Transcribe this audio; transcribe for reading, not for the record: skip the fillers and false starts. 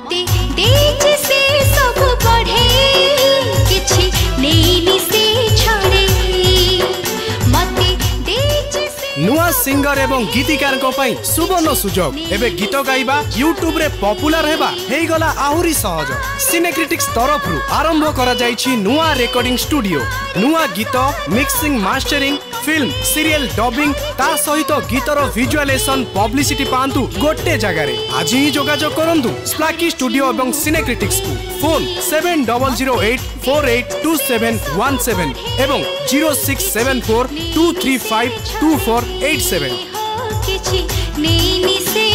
मते डेज से सब बढ़े किछि नेनी से छड़े मते डेज से नुआ सिंगर एवं गीतिकार को पई सुवर्ण सुजोग एबे गीत गाइबा यूट्यूब रे पॉपुलर हेबा हेई गला आहुरी सहज सिनेक्रिटिक्स तरफ रु आरंभ करा जाईछि नुआ रेकॉर्डिंग स्टूडियो नुआ गीत mixing mastering film serial dubbing ता सहित गीतर विजुअलाइजेशन पब्लिसिटी पांतु गोटे जगह रे आज ही जोगाजोग करंतु स्प्लाकी स्टूडियो एवं सिनेक्रिटिक्स को फोन 7008482717 एवं 0674235248 किछि नेनी से